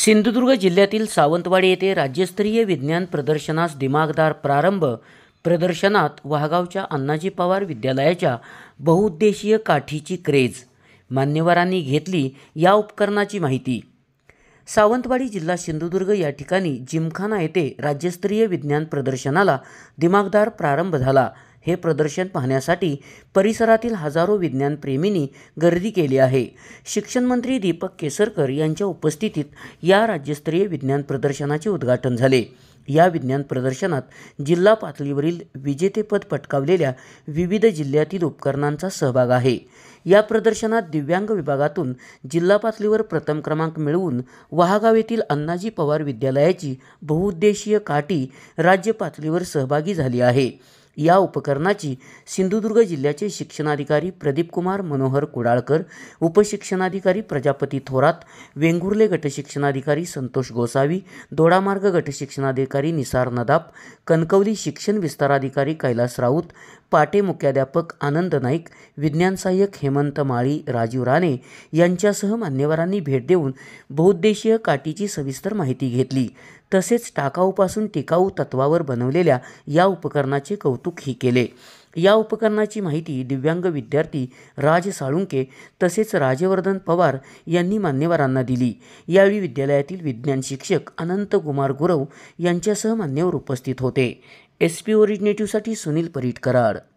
सिंधुदुर्ग जिल्ह्यातील सावंतवाडी येथे राज्यस्तरीय विज्ञान प्रदर्शनास दिमाखदार प्रारंभ। प्रदर्शनात वाहगावच्या अण्णाजी पवार विद्यालयाच्या बहुउद्देशीय काठीची क्रेज। मान्यवरांनी घेतली या उपकरणाची माहिती। सावंतवाडी जिल्हा सिंधुदुर्ग या ठिकाणी जिमखाना येथे राज्यस्तरीय विज्ञान प्रदर्शनाला दिमाखदार प्रारंभ झाला। हे प्रदर्शन पाहण्यासाठी परिसरातील हजारो विज्ञानप्रेमींनी गर्दी केली आहे। शिक्षण मंत्री दीपक केसरकर यांच्या उपस्थितीत या राज्यस्तरीय विज्ञान प्रदर्शनाचे उद्घाटन झाले। या विज्ञान प्रदर्शनात जिल्हा पातळीवरील विजेतेपद पटकावलेल्या विविध जिल्ह्यातील उपकरणांचा सहभाग आहे। या प्रदर्शनात दिव्यांग विभागातून जिल्हा पातळीवर प्रथम क्रमांक मिळवून वाहगाव येथील अण्णाजी पवार विद्यालयाची बहुउद्देशीय काठी राज्य पातळीवर सहभागी झाली आहे। या उपकरणाची सिंधुदुर्ग जिल्ह्याचे शिक्षणाधिकारी प्रदीप कुमार मनोहर कुडाळकर, उपशिक्षणाधिकारी प्रजापती थोरात, वेंगुर्ले गटशिक्षणाधिकारी संतोष गोसावी, दोडामार्ग गटशिक्षणाधिकारी निसार नदाप, कणकवली शिक्षण विस्ताराधिकारी कैलास राऊत, पाटे मुख्याध्यापक आनंद नाईक, विज्ञान सहाय्यक हेमंत माळी, राजीव राणे यांच्यासह मान्यवरांनी भेट देऊन बहुउद्देशीय काठीची सविस्तर माहिती घेतली। तसेच टाकाऊपासून टिकाऊ तत्वावर बनवलेल्या या उपकरणाचे कौतुकही केले। या उपकरणाची माहिती दिव्यांग विद्यार्थी राज साळुंके तसेच राजवर्धन पवार यांनी मान्यवरांना दिली। यावेळी विद्यालयातील विज्ञान शिक्षक अनंत कुमार गुरव यांच्यासह मान्यवर उपस्थित होते। SP ओरिजिनेटिव्हसाठी सुनील परीट कराड।